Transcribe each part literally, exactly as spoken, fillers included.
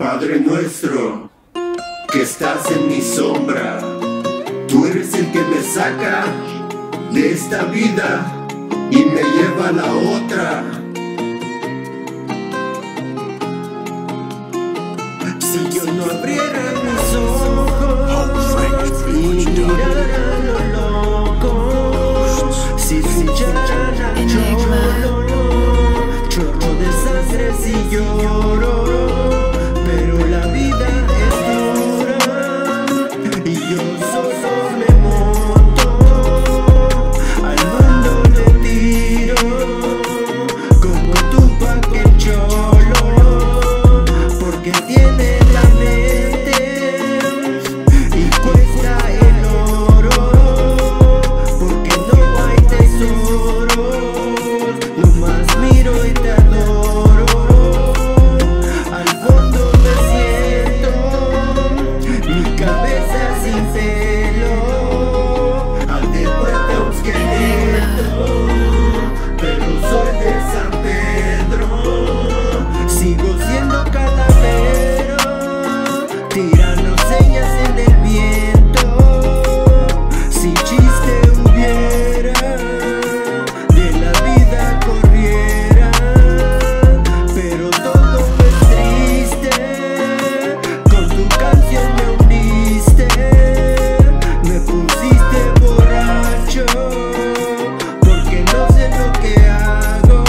Padre nuestro, que estás en mi sombra, tú eres el que me saca de esta vida y me lleva a la otra. Si yo no abriera mis ojos y mirara lo loco, si escuchara chorro, chorro de sangre si lloro, pero la vida es dura y yo solo me monto, al mundo le tiro, como Tupac el Cholo, porque tiene la mente y cuesta el oro, porque no hay tesoros, nomás miro y te adoro, al fondo me siento, mi cabeza sin pelo, al de muerte a un esqueleto, pero soy de San Pedro, sigo siendo calavero, tirando señas en el viento, si chiste hubiera, de la vida corriera, pero todo es triste, con tu canción me uniste, me pusiste borracho, porque no sé lo que hago,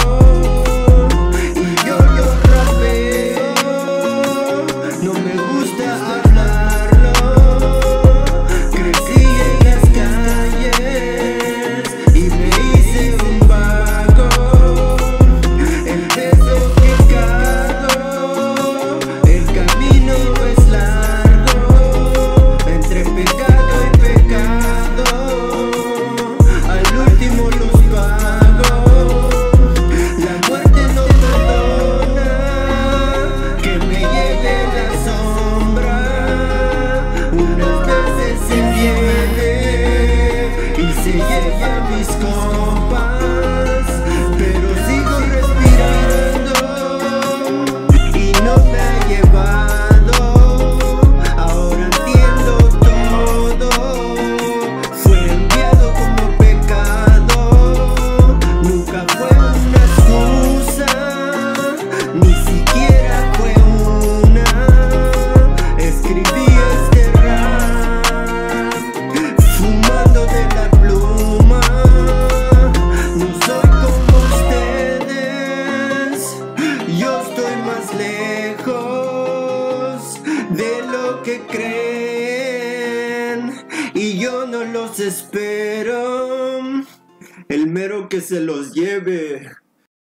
y yo, yo rapeo, no me gusta hablarlo, crecí en las calles y me hice un vago, el peso que cargo, el camino es largo, entre pecado y pecado, al último los pago, la muerte no perdona, que me lleve la sombra, unas veces se viene y se lleva mis compas, pero sigo respirando y no me ha llevado, ahora entiendo todo, fue enviado como pecado, nunca fue una excusa, ni siquiera fue una, escribí este rap, fumando de la pluma, no soy como ustedes, yo estoy más lejos de lo que creen, y yo no los espero, el mero que se los lleve.